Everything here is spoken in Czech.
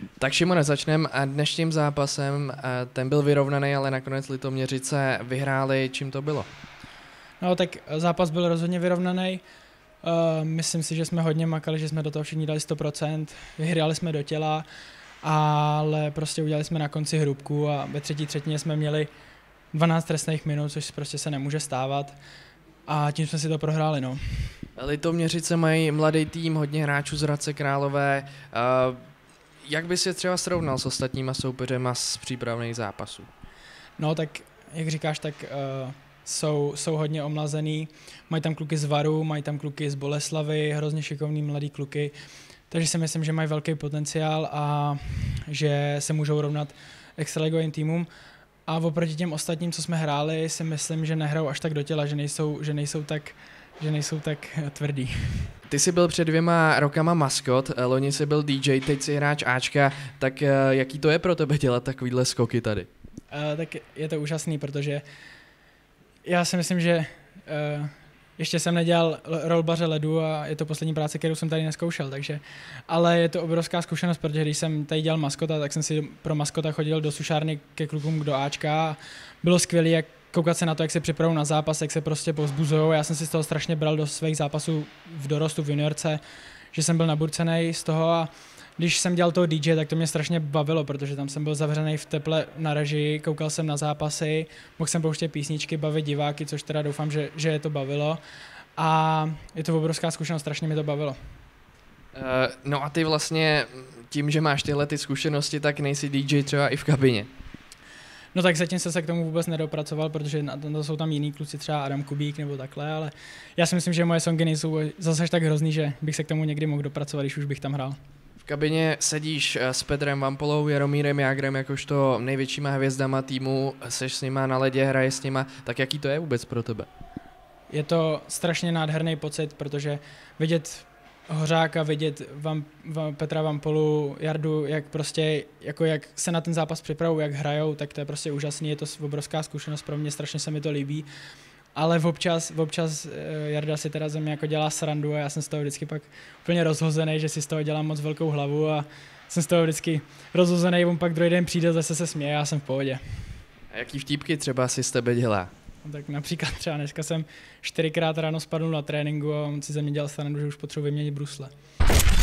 Tak Šimone, začneme dnešním zápasem. Ten byl vyrovnaný, ale nakonec Litoměřice vyhráli. Čím to bylo? No tak zápas byl rozhodně vyrovnaný. Myslím si, že jsme hodně makali, že jsme do toho všichni dali 100%, vyhráli jsme do těla, ale prostě udělali jsme na konci hrubku a ve třetí třetině jsme měli 12 trestných minut, což prostě se nemůže stávat a tím jsme si to prohráli. No. Litoměřice mají mladý tým, hodně hráčů z Hradce Králové. Jak bys je třeba srovnal s ostatníma soupeřema z přípravných zápasů? No tak, jak říkáš, tak jsou hodně omlazený, mají tam kluky z Varu, mají tam kluky z Boleslavy, hrozně šikovný mladý kluky, takže si myslím, že mají velký potenciál a že se můžou rovnat extraligovým týmům. A oproti těm ostatním, co jsme hráli, si myslím, že nehrajou až tak do těla, že nejsou tak tvrdý. Ty jsi byl před 2 rokama maskot, loni jsi byl DJ, teď jsi hráč Ačka, tak jaký to je pro tebe dělat takovýhle skoky tady? Tak je to úžasný, protože já si myslím, že ještě jsem nedělal rolbaře ledu a je to poslední práce, kterou jsem tady neskoušel, ale je to obrovská zkušenost, protože když jsem tady dělal maskota, tak jsem si pro maskota chodil do sušárny ke klukům do Ačka a bylo skvělé, jak koukat se na to, jak se připravují na zápas, jak se prostě povzbuzují. Já jsem si z toho strašně bral do svých zápasů v dorostu, v juniorce, že jsem byl naburcený z toho a když jsem dělal toho DJ, tak to mě strašně bavilo, protože tam jsem byl zavřený v teple na režii, koukal jsem na zápasy, mohl jsem pouštět písničky, bavit diváky, což teda doufám, že je to bavilo. A je to obrovská zkušenost, strašně mi to bavilo. No a ty vlastně tím, že máš tyhle ty zkušenosti, tak nejsi DJ třeba i v kabině. No tak zatím jsem se k tomu vůbec nedopracoval, protože to jsou tam jiný kluci, třeba Adam Kubík nebo takhle, ale já si myslím, že moje songy nejsou zase tak hrozný, že bych se k tomu někdy mohl dopracovat, když už bych tam hrál. V kabině sedíš s Petrem Vampolou, Jaromírem Jágrem jakožto největšíma hvězdama týmu, seš s nima na ledě, hraješ s nima, tak jaký to je vůbec pro tebe? Je to strašně nádherný pocit, protože vidět Hořáka, vidět Petra Vampolu, Jardu, jak se na ten zápas připravují, jak hrajou, tak to je prostě úžasný, je to obrovská zkušenost pro mě, strašně se mi to líbí. Ale občas Jarda si teda ze mě jako dělá srandu a já jsem z toho vždycky pak úplně rozhozený, že si z toho dělám moc velkou hlavu a jsem z toho vždycky rozhozený, on pak druhý den přijde, zase se směje a já jsem v pohodě. A jaký vtípky třeba si z tebe dělá? No, tak například třeba dneska jsem 4krát ráno spadl na tréninku a on si ze mě dělal srandu, že už potřebuji vyměnit brusle.